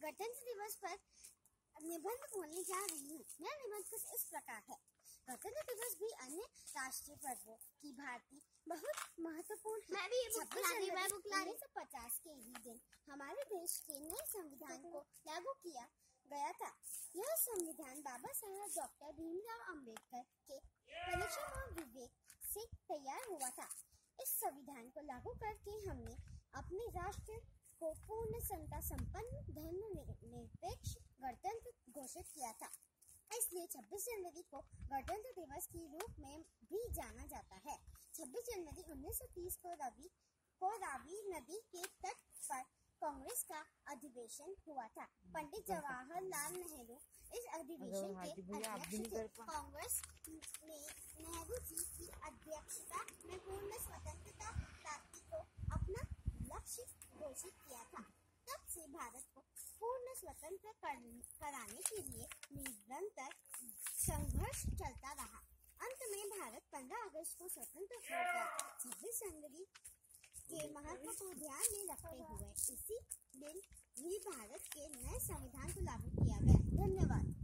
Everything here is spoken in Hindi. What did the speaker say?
गणतंत्र दिवस पर निबंध बोलने जा रही हूँ। मेरा निबंध कुछ इस प्रकार है। गणतंत्र दिवस भी अन्य राष्ट्रीय पर्वों की भांति बहुत महत्वपूर्ण है। 1950 के ही दिन हमारे देश के नए संविधान को लागू किया गया था। यह संविधान बाबा साहब डॉक्टर भीमराव अम्बेडकर के परिश्रम और विवेक से तैयार हुआ था। इस संविधान को लागू करके हमने अपने राष्ट्र को पूर्ण समता संपन्न धर्मनिरपेक्ष गणतंत्र घोषित किया था। इसलिए 26 जनवरी को गणतंत्र दिवस के रूप में भी जाना जाता है। 26 जनवरी 1930 को रावी नदी के तट पर कांग्रेस का अधिवेशन हुआ था। पंडित जवाहरलाल नेहरू इस अधिवेशन के अध्यक्ष थे। कांग्रेस ने नेहरू जी की अध्यक्षता में पूर्ण स्वतंत्रता प्राप्ति को अपना लक्ष्य घोषित किया था। तब से भारत को पूर्ण स्वतंत्र कराने के लिए निरंतर संघर्ष चलता रहा। अंत में भारत 15 अगस्त को स्वतंत्र हो गया। 26 जनवरी के महत्व को ध्यान में रखते हुए इसी दिन ही भारत के नए संविधान को लागू किया गया। धन्यवाद।